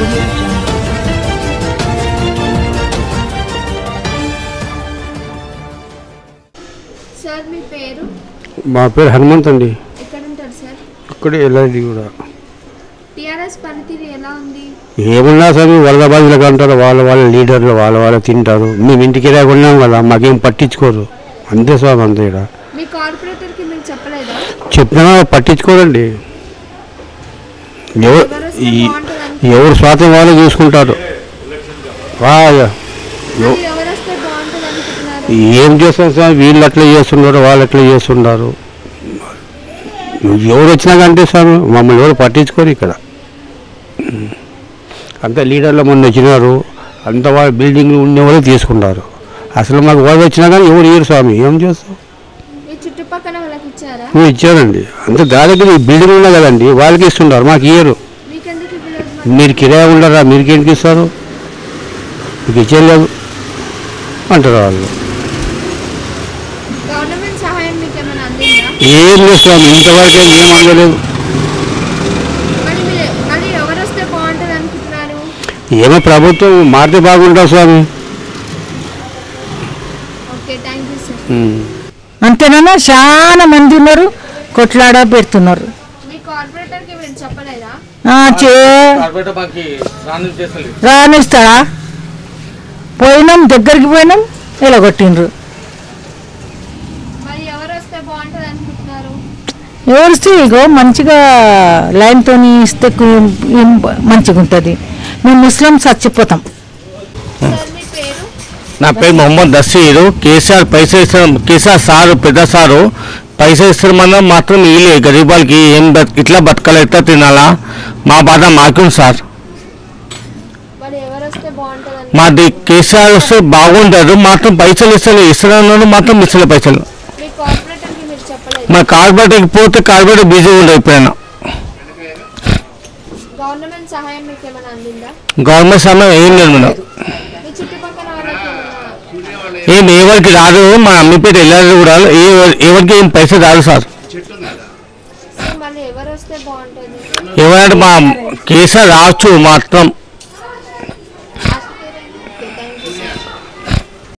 Sir మీ పేరు? మా పేరు హనుమంత్ అండి. ఎక్కడ ఉంటారు సార్? ఇక్కడే ఎల్ఐడి కూడా. టీఆర్ఎస్ పనితీరు ఎలా ఉంది? ఏమన్నా సరే వరద బాధితులకు అంటారు, వాళ్ళ లీడర్లు వాళ్ళ తింటారు. మేము ఇంటికి రాకున్నాం కదా, మాకేం పట్టించుకోరు. అంతే సార్ అంతే. ఇక్కడ మీ కార్పొరేటర్కి మీకు చెప్పలేదా? చెప్పినా పట్టించుకోరండి. ఎవరు స్వాతం వాళ్ళు చూసుకుంటారు. ఏం చేస్తాం సార్, వీళ్ళు అట్లా చేస్తున్నారు, వాళ్ళు అట్లా చేస్తున్నారు. ఎవరు వచ్చినా కంటే సార్ మమ్మల్ని ఎవరు పట్టించుకోరు. ఇక్కడ అంతా లీడర్లు మొన్న వచ్చినారు, అంత వాళ్ళ బిల్డింగ్లు ఉండేవాళ్ళు తీసుకుంటారు. అసలు మాకు వాళ్ళు వచ్చినా కానీ ఎవరు ఇయ్యరు స్వామి. ఏం చేస్తాం? ఇచ్చారండి. అంత దానికి బిల్డింగ్ ఉన్నా కదండి, వాళ్ళకి ఇస్తున్నారు, మాకు ఇయ్యరు. మీరు కిరాయి ఉండరా, మీరుకి ఎందుకు ఇస్తారు? మీకు ఇచ్చేయలేదు అంటారు వాళ్ళు. ఏం లేదు స్వామి, ఇంతవరకు ఏం అందలేదు. ఏమో ప్రభుత్వం మారితే బాగుంటుంది స్వామి. అంతేనా? చాలా మంది ఉన్నారు, కొట్లాడ పెడుతున్నారు. రానిస్తారా? పోయినాం, దగ్గరికి పోయినాం, ఇలా కొట్టిండ్రు. ఎవరిస్తే ఇగో మంచిగా లైన్తో ఇస్తే మంచిగా ఉంటుంది. మేము ముస్లిం చచ్చిపోతాం. నా పేరు మొహమ్మద్ నసీరు. కేసీఆర్ పైసా ఇస్తారు, కేసీఆర్ సారు పెద్ద సారు పైసా ఇస్తారమన్నా మాత్రం వీళ్ళే గరీబాలకి ఏం ఇట్లా బతకాలి, ఎట్లా తినాలా, మా బాధ మాకుంది సార్. మాది కేసీఆర్ వస్తే బాగుంటారు, మాత్రం పైసలు ఇస్తున్నారు మాత్రం ఇస్తలే పైసలు. మా కార్పొరేటర్కి పోతే కార్పొరేటర్ బిజీ ఉండదు. ఎప్పుడైనా గవర్నమెంట్ సహాయం ఏం లేదు మేడం, ఏం ఎవరికి రాదు. మా అమ్మిపేట వెళ్ళారు కూడా ఎవరికి ఏం పైసలు రాదు సార్. ఎవరంటే మా కేసీఆర్ రావచ్చు మాత్రం.